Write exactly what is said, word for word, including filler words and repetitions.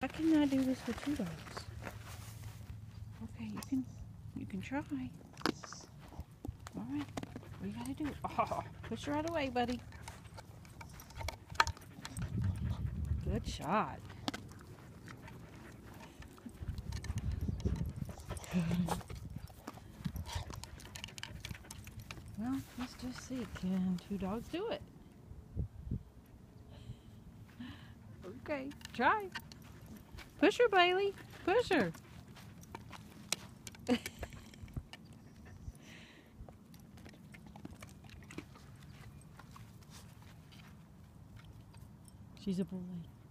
How can I do this with two dogs? Okay, you can, you can try. All right, what you gotta do? Oh, push her out of the way, buddy. Good shot. Well, let's just see. Can two dogs do it? Okay, try. Push her, Bailey. Push her. She's a bully.